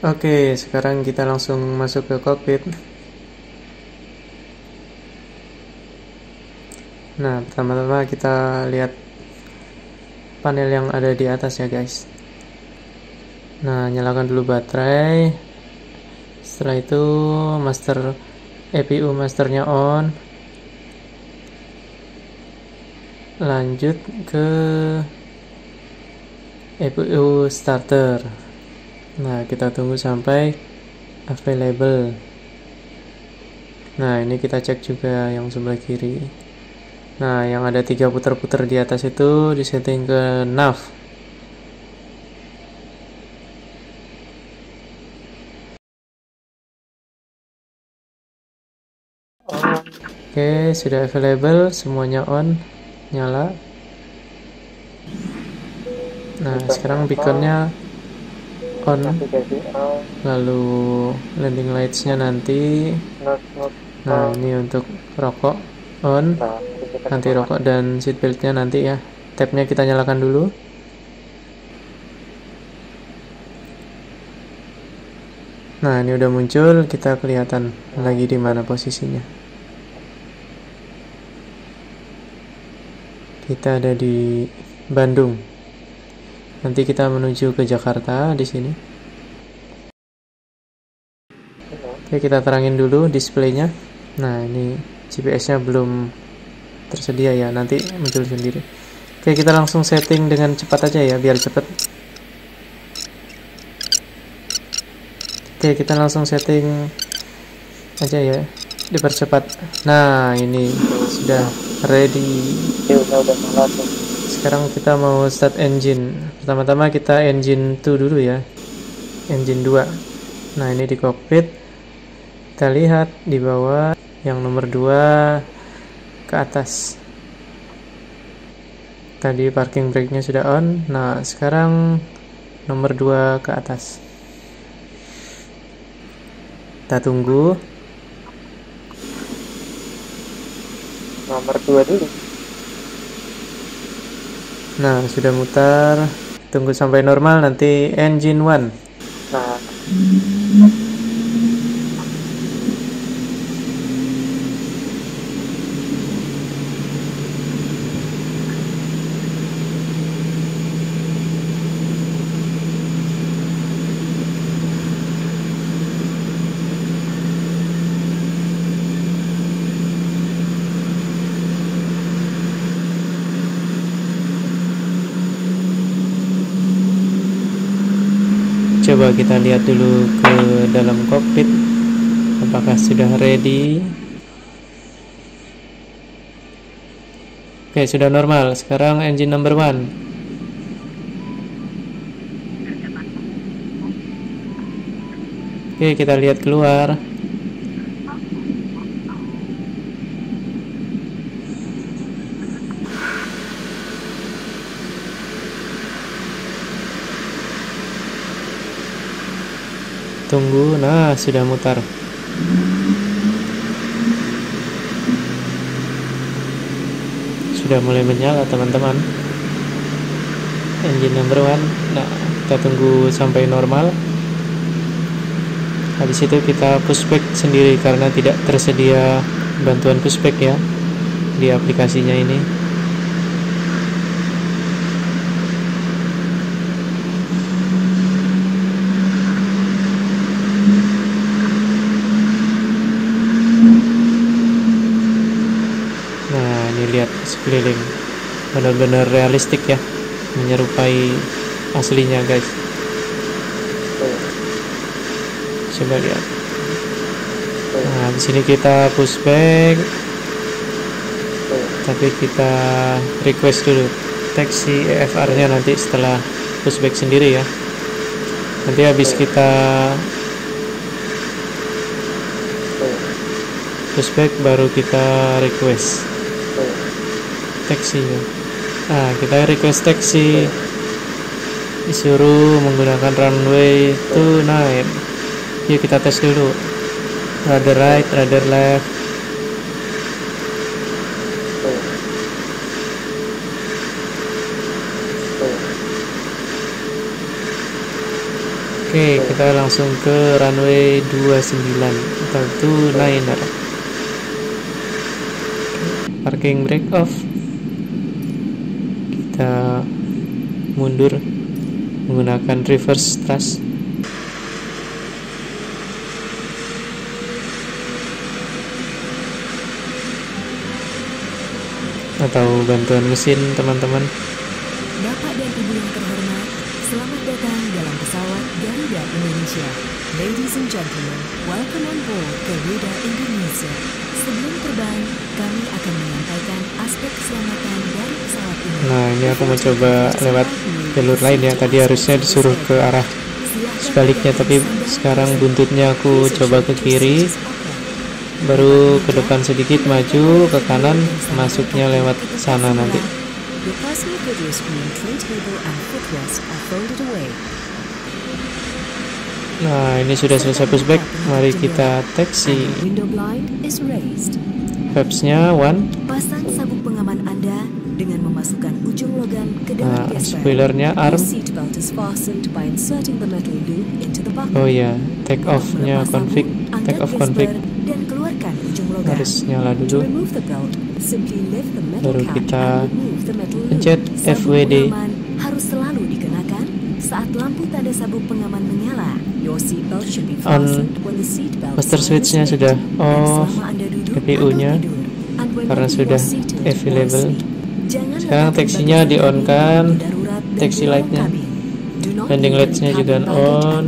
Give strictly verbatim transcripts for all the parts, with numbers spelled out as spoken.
Oke, sekarang kita langsung masuk ke cockpit. Nah, pertama-tama kita lihat panel yang ada di atas ya guys. Nah, nyalakan dulu baterai. Setelah itu master E P U masternya on. Lanjut ke E P U starter. Nah, kita tunggu sampai available. Nah, ini kita cek juga yang sebelah kiri. Nah, yang ada tiga putar-putar di atas itu disetting ke nav. Oke, sudah available, semuanya on, nyala. Nah, sekarang beaconnya on. Lalu landing lights-nya nanti. Nah, ini untuk rokok on, anti rokok dan seat belt-nya nanti ya. Tab-nya kita nyalakan dulu. Nah, ini udah muncul, kita kelihatan lagi di mana posisinya. Kita ada di Bandung. Nanti kita menuju ke Jakarta di sini. Oke, kita terangin dulu displaynya. Nah, ini G P S-nya belum tersedia ya, nanti muncul sendiri. Oke, kita langsung setting dengan cepat aja ya, biar cepat. Oke, kita langsung setting aja ya, dipercepat. Nah, ini sudah ready. Sekarang kita mau start engine. Pertama-tama kita engine dua dulu ya, engine dua. Nah, ini di cockpit. Kita lihat di bawah yang nomor dua ke atas. Tadi parking brake-nya sudah on. Nah, sekarang nomor dua ke atas. Kita tunggu. Nomor dua dulu. Nah, sudah mutar. Tunggu sampai normal, nanti engine one. Nah, Coba kita lihat dulu ke dalam cockpit, apakah sudah ready. Oke, sudah normal. Sekarang engine number one. Oke, kita lihat keluar. Tunggu, nah sudah mutar. Sudah mulai menyala teman-teman, engine number one. Nah, kita tunggu sampai normal. Habis itu kita pushback sendiri karena tidak tersedia bantuan pushback ya di aplikasinya ini. Lihat sekeliling, benar-benar realistik ya, menyerupai aslinya guys. Coba lihat. Nah, di sini kita pushback, tapi kita request dulu taxi E F R-nya nanti setelah pushback sendiri ya. Nanti habis kita pushback baru kita request taxinya. Nah, kita request taxi, disuruh menggunakan runway two nine. Yuk kita tes dulu, rudder right, rudder left. Oke, kita langsung ke runway dua puluh sembilan atau two niner. Parking brake off. Kita mundur menggunakan reverse thrust. Atau bantuan mesin, teman-teman. Bapak dan Ibu yang terhormat, selamat datang dalam pesawat Garuda Indonesia. Ladies and gentlemen, welcome on board Garuda Indonesia. Sebelum terbang, kami akan menyampaikan aspek keselamatan dari pesawat ini. Nah, ini aku mau coba lewat jalur lain ya. Tadi harusnya disuruh ke arah sebaliknya, tapi sekarang buntutnya aku coba ke kiri, baru ke depan sedikit, maju ke kanan, masuknya lewat sana nanti. Nah, ini sudah selesai pushback. Mari kita taxi. Flaps-nya one. Pasang sabuk pengaman Anda dengan memasukkan ujung logam ke dalam Nah, spoilernya arm. Oh ya, take off-nya config, take off config. Dan keluarkan ujung logam. Harus nyala dulu. Baru kita pencet F W D. Harus selalu dikenakan saat lampu tanda sabuk pengaman menyala. On master switch-nya sudah off, C P U-nya karena sudah available. Sekarang taxinya di on kan, taxi light-nya, landing lights-nya juga on.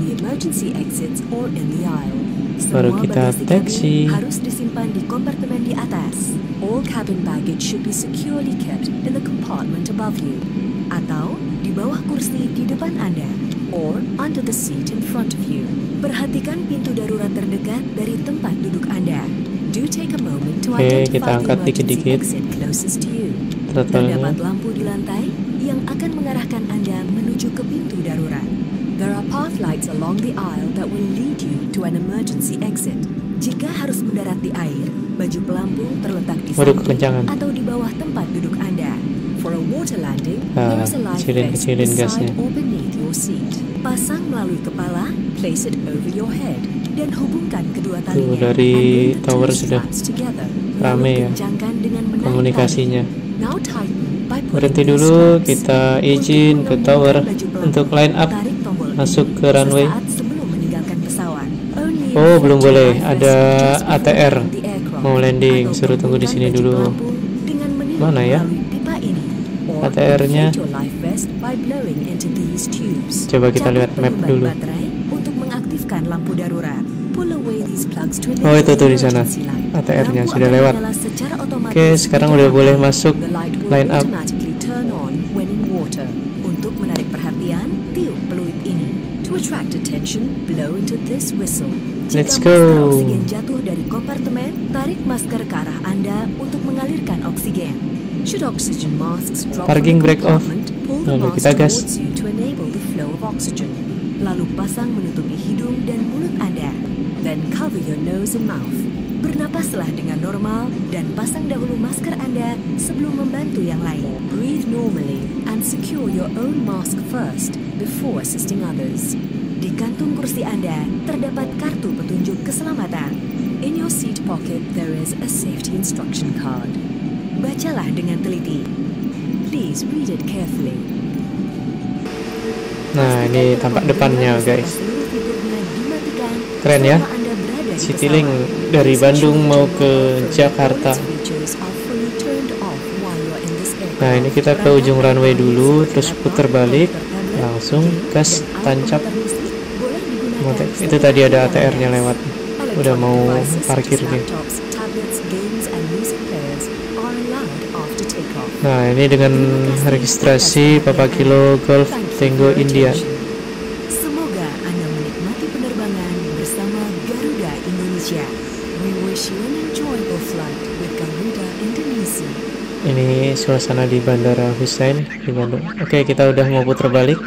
Baru kita taxi. Harus disimpan di kompartemen di atas. All cabin baggage should be securely kept in the compartment above you, atau di bawah kursi di depan Anda, or under the seat in front of you. Perhatikan pintu darurat terdekat dari tempat duduk Anda. Do take a moment to Oke, identify kita angkat the emergency dikit-dikit exit closest to you. throttle-nya. Terdapat lampu di lantai yang akan mengarahkan Anda menuju ke pintu darurat. There are path lights along the aisle that will lead you to an emergency exit. Jika harus mendarat di air, baju pelampung terletak di Waduh, samping kekencangan. atau di bawah tempat duduk Anda. For a water landing, Ah, there is a life kecilin- vest kecilin beside gasnya. or beneath your seat. Pasang melalui kepala, place it over your head, dan hubungkan kedua talinya. Tuh, dari and bring the tower two sudah straps together. rame Lalu ya kencangkan dengan menarik komunikasinya. tali. Now tighten by pulling Berhenti these dulu, straps. kita Untuk izin ke tower mengembangkan baju pelampung, untuk line up, tarik tombol masuk ini ke runway. sesaat sebelum meninggalkan pesawat. Only Oh, belum effective boleh, life vest ada just A T before R the aircraft. mau landing, Atau suruh tunggu di sini gabungkan baju dulu. pelampung dengan meniup Mana ya melalui pipa ini. Or A T R-nya? inflate your life vest by blowing into these tubes. Coba kita Cabut lihat map penyumbat dulu. baterai untuk mengaktifkan lampu darurat. Pull away these plugs to Oh, itu tuh di sana. emergency light. A T R-nya Lampu sudah akan lewat. menyala secara otomatis Oke, sekarang di udah dalam boleh air. masuk The light will line up. automatically turn on when in water. Untuk menarik perhatian, tiup peluit ini. To attract attention, blow into this whistle. Jika Let's masker go. oksigen jatuh dari kompartemen, tarik masker ke arah Anda untuk mengalirkan oksigen. Should oxygen masks drop Parking from the brake off. compartment, pull the Lalu mask kita gas. towards you to enable the flow of oxygen. Lalu pasang menutupi hidung dan mulut Anda. Then cover your nose and mouth. Bernapaslah dengan normal dan pasang dahulu masker Anda sebelum membantu yang lain. Breathe normally and secure your own mask first before assisting others. Di kantung kursi Anda terdapat kartu petunjuk keselamatan. In your seat pocket there is a safety instruction card. Bacalah dengan teliti. Please read it carefully. Nah, ini tampak depannya guys. Keren ya, Citylink dari Bandung mau ke Jakarta. Nah, ini kita ke ujung runway dulu, terus putar balik, langsung gas tancap. Itu tadi ada A T R-nya lewat, udah mau parkir nih. Nah, ini dengan registrasi Papa Kilo Golf Tango India. Semoga Anda menikmati penerbangan bersama Garuda Indonesia. We wish you an enjoyable flight with Garuda Indonesia. Ini suasana di Bandara Hussein di Bandung. Oke, kita udah mau putar balik.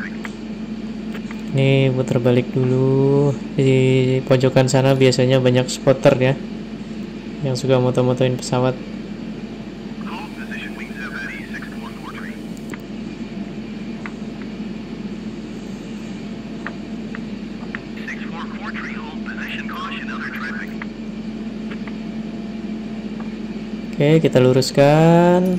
Ini putar balik dulu. Di pojokan sana biasanya banyak spotter ya, yang suka moto-motoin pesawat. Oke, kita luruskan.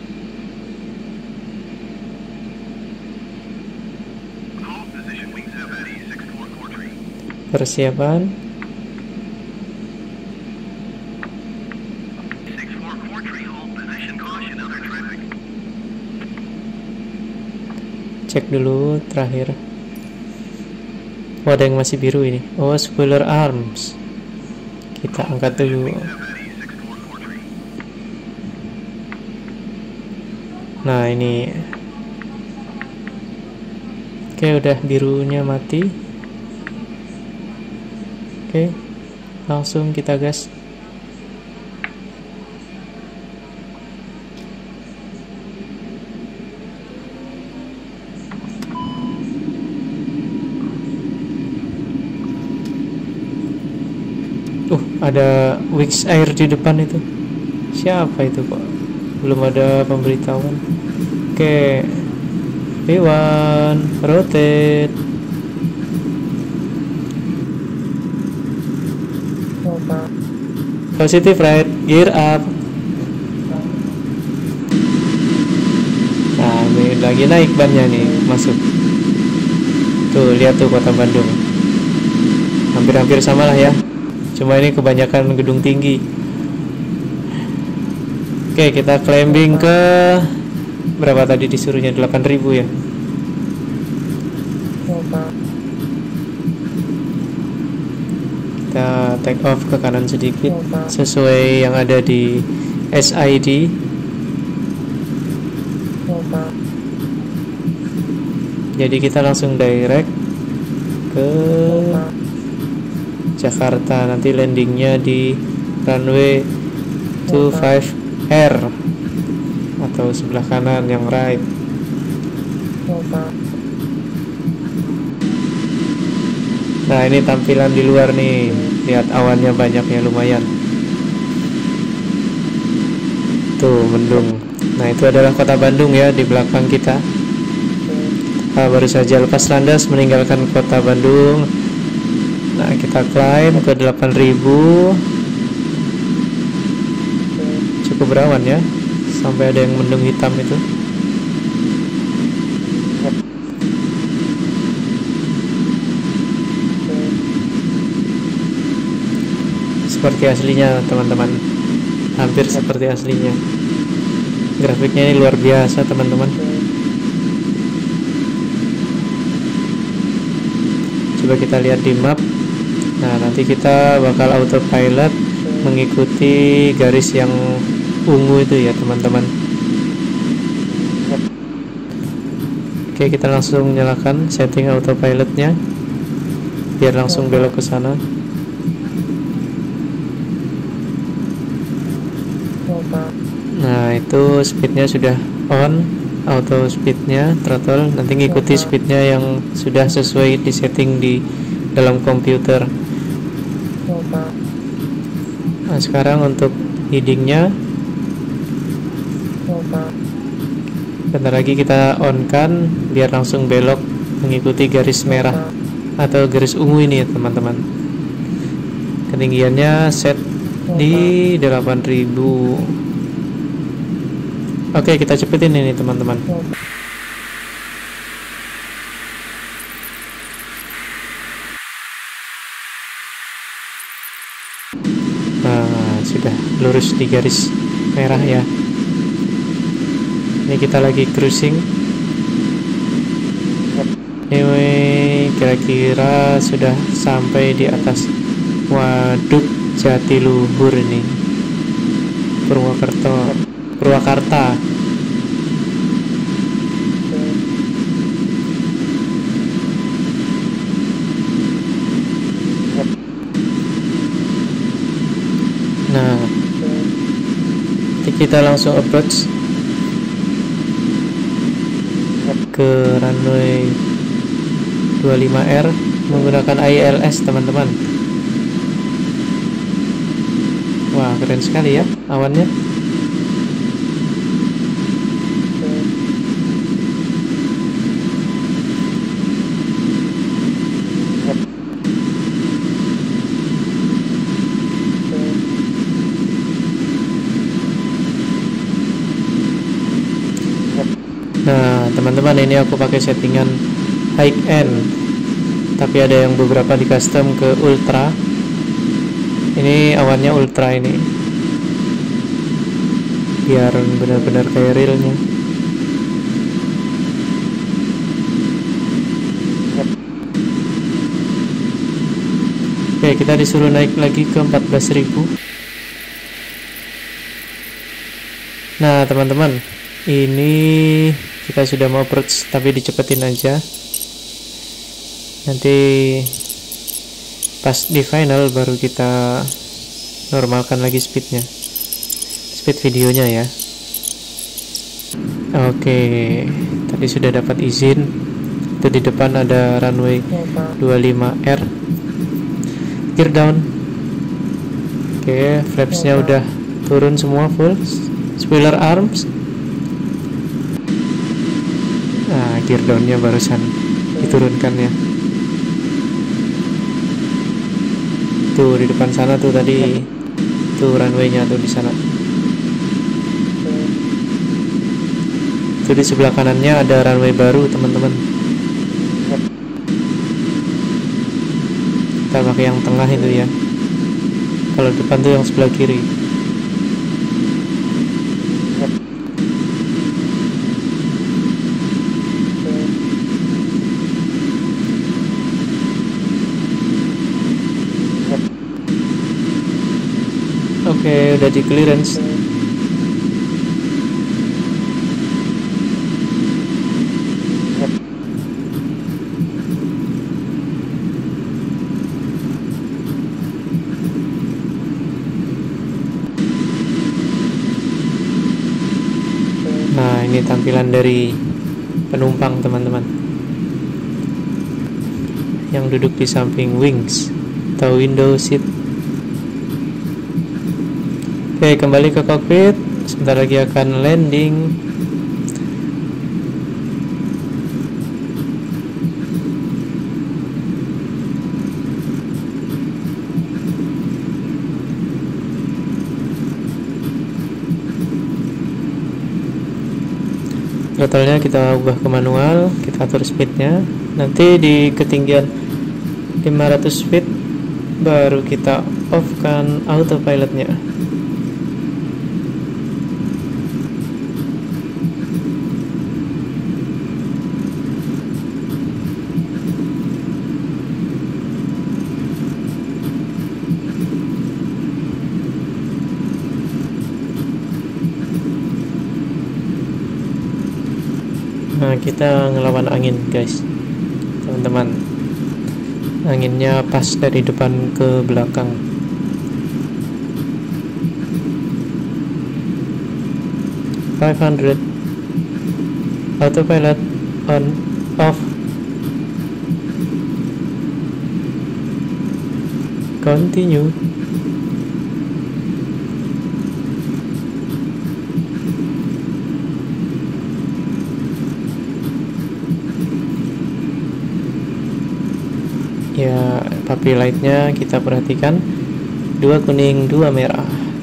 Persiapan. Cek dulu terakhir. Oh, ada yang masih biru ini. Oh, spoiler arms. Kita angkat dulu. Nah, ini. Oke, udah birunya mati. Oke, langsung kita gas. Uh, ada Wix Air di depan itu. Siapa itu kok? Belum ada pemberitahuan. Oke, V one, rotate. Positive right, gear up. Nah, ini lagi naik bannya nih, masuk. Tuh, lihat tuh kota Bandung. Hampir-hampir sama lah ya. Cuma ini kebanyakan gedung tinggi. Oke, kita climbing ke berapa tadi disuruhnya? delapan ribu ya. Kita take off ke kanan sedikit sesuai yang ada di S I D. Jadi kita langsung direct ke Jakarta. Nanti landingnya di runway dua puluh lima R atau sebelah kanan yang right. Nah, ini tampilan di luar nih. Lihat awannya banyak ya, lumayan. Tuh, mendung. Nah, itu adalah kota Bandung ya di belakang kita. Nah, baru saja lepas landas meninggalkan kota Bandung. Nah, kita climb ke delapan ribu. Cukup berawan ya. Sampai ada yang mendung hitam itu. Seperti aslinya teman-teman, hampir seperti aslinya. Grafiknya ini luar biasa teman-teman. Coba kita lihat di map. Nah, nanti kita bakal autopilot mengikuti garis yang ungu itu ya teman-teman. Oke, kita langsung nyalakan setting autopilotnya biar langsung belok ke sana. Nah, itu speednya sudah on, auto speednya, throttle. Nanti ngikuti speednya yang sudah sesuai di setting di dalam komputer. Nah, sekarang untuk headingnya, bentar lagi kita on kan biar langsung belok mengikuti garis merah atau garis ungu ini ya teman-teman. Ketinggiannya set di delapan ribu. Oke, kita cepetin ini teman-teman. Nah, sudah lurus di garis merah ya. Ini kita lagi cruising. Ini kira-kira sudah sampai di atas Waduk Jatiluhur ini, Purwokerto, Purwakarta. Nah, kita langsung approach ke runway dua puluh lima R menggunakan I L S teman-teman. Wah, keren sekali ya awannya. Nah teman-teman, ini aku pakai settingan high end, tapi ada yang beberapa di custom ke ultra. Ini awannya ultra ini, biar benar-benar kayak realnya. Oke, kita disuruh naik lagi ke empat belas ribu. Nah teman-teman, ini kita sudah mau approach, tapi dicepetin aja. Nanti pas di final baru kita normalkan lagi speednya, speed videonya ya. Oke, tadi sudah dapat izin. Itu di depan ada runway dua puluh lima R, gear down. Oke, flapsnya udah turun semua full. Spoiler arms. Nah, gear downnya barusan diturunkan ya. Tuh di depan sana tuh tadi, tuh runway-nya tuh di sana. Tuh di sebelah kanannya ada runway baru teman-teman. Kita pakai yang tengah itu ya. Kalau depan tuh yang sebelah kiri. Oke, udah di clearance. Nah, ini tampilan dari penumpang teman-teman yang duduk di samping wings atau window seat. Oke, kembali ke cockpit. Sebentar lagi akan landing. Throttle-nya kita ubah ke manual, kita atur speednya. Nanti di ketinggian lima ratus feet baru kita off kan autopilotnya. Nah, kita ngelawan angin guys teman-teman. Anginnya pas dari depan ke belakang. five hundred. Autopilot on, off. Continue. Ya, puppy lightnya kita perhatikan, dua kuning dua merah.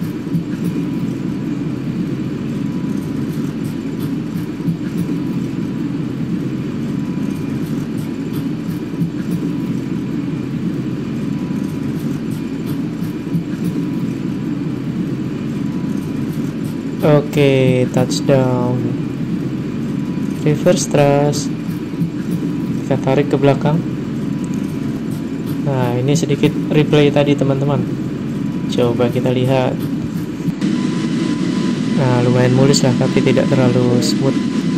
Oke, touchdown. Reverse thrust. Kita tarik ke belakang. Nah, ini sedikit replay tadi teman-teman. Coba kita lihat. Nah, lumayan mulus lah, tapi tidak terlalu smooth.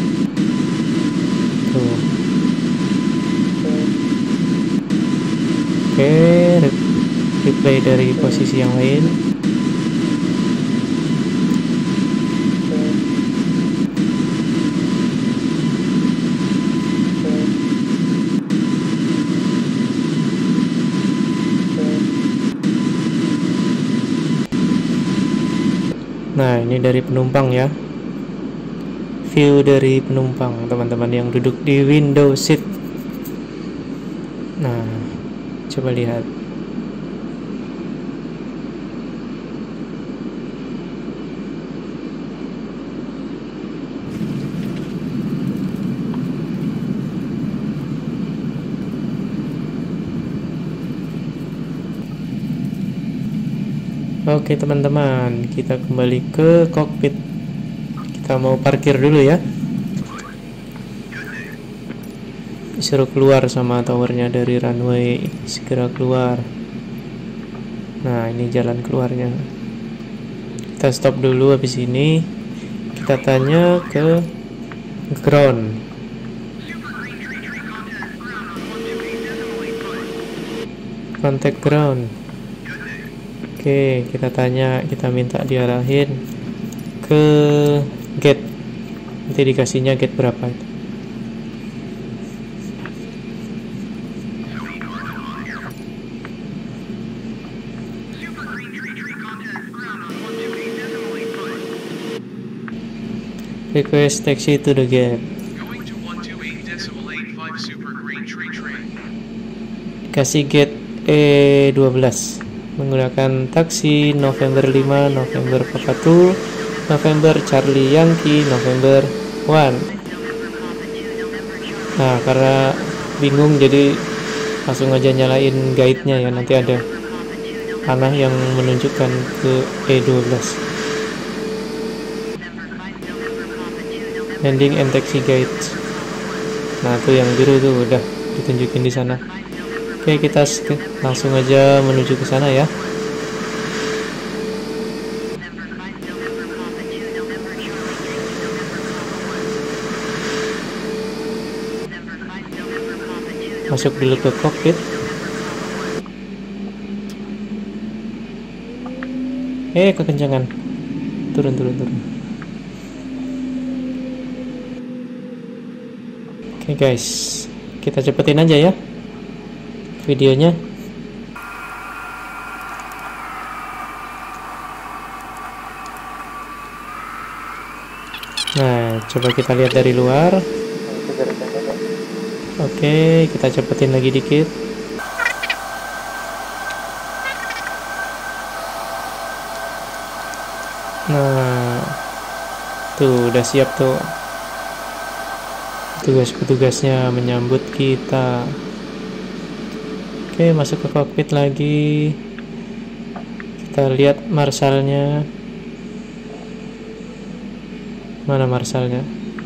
Tuh. Oke, replay dari posisi yang lain. Nah, ini dari penumpang ya. View dari penumpang, teman-teman yang duduk di window seat. Nah, coba lihat. Oke teman-teman, kita kembali ke kokpit. Kita mau parkir dulu ya. Disuruh keluar sama towernya dari runway. Segera keluar. Nah, ini jalan keluarnya. Kita stop dulu. Habis ini kita tanya ke ground. Contact ground. Oke, kita tanya, kita minta diarahin ke gate. Nanti dikasihnya gate berapa itu. Request taxi to the gate. Kasih gate E dua belas. Menggunakan taksi November lima, November Papa dua, November Charlie Yankee, November satu. Nah, karena bingung jadi langsung aja nyalain guide-nya ya. Nanti ada panah yang menunjukkan ke E dua belas. Landing and taxi guide. Nah, tuh yang biru tuh udah ditunjukin di sana. Oke, kita langsung aja menuju ke sana ya. Masuk dulu ke kokpit. Eh, kekencangan. Turun, turun, turun. Oke guys, kita cepetin aja ya videonya. Nah, coba kita lihat dari luar. Oke, kita cepetin lagi dikit. Nah, tuh udah siap tuh. Petugas-petugasnya menyambut kita. Oke, masuk ke kokpit lagi. Kita lihat marsalnya. Mana marsalnya?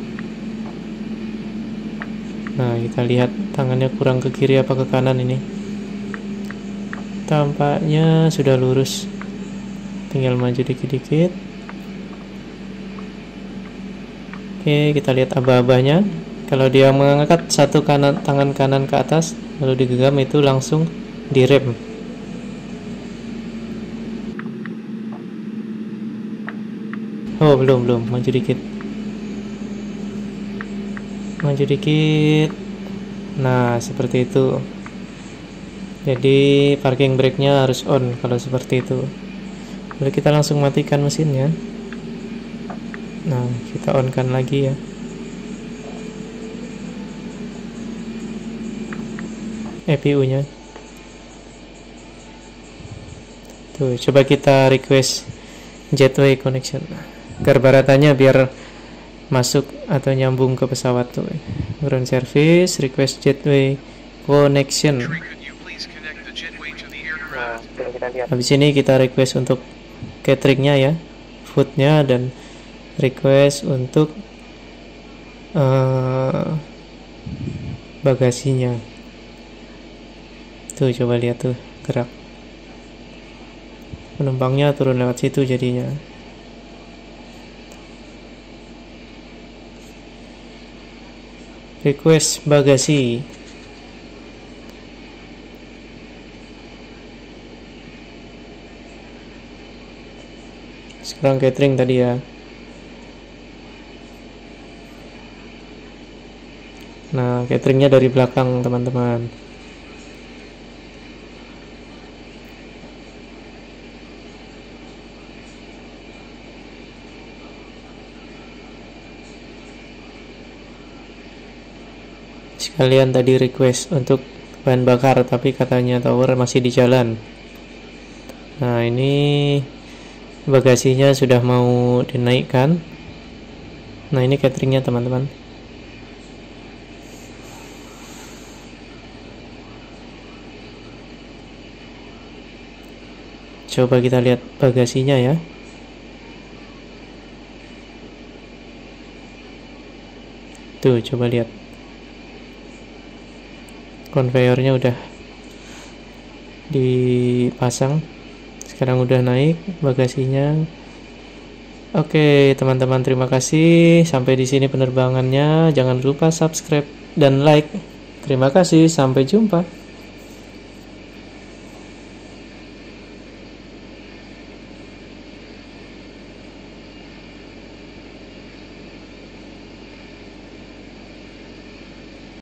Nah, kita lihat tangannya kurang ke kiri apa ke kanan ini. Tampaknya sudah lurus. Tinggal maju dikit-dikit. Oke, kita lihat aba-abanya. Kalau dia mengangkat satu kanan, tangan kanan ke atas, lalu digenggam, itu langsung direm. Oh, belum, belum. Maju dikit. Maju dikit. Nah, seperti itu. Jadi, parking brake-nya harus on kalau seperti itu. Lalu kita langsung matikan mesinnya. Nah, kita on-kan lagi ya. E P U-nya. Tuh, coba kita request jetway connection. Garbaratannya biar masuk atau nyambung ke pesawat tuh. Ground service, request jetway connection. Nah, habis ini kita request untuk cateringnya ya, foodnya, dan request untuk uh, bagasinya. Tuh, coba lihat tuh gerak. Penumpangnya turun lewat situ jadinya. Request bagasi. Sekarang catering tadi ya. Nah, cateringnya dari belakang teman-teman. Sekalian tadi request untuk bahan bakar, tapi katanya tower masih di jalan. Nah, ini bagasinya sudah mau dinaikkan. Nah, ini cateringnya teman-teman. Coba kita lihat bagasinya ya. Tuh, coba lihat. Konveyornya udah dipasang. Sekarang udah naik bagasinya. Oke, teman-teman, terima kasih. Sampai di sini penerbangannya. Jangan lupa subscribe dan like. Terima kasih, sampai jumpa.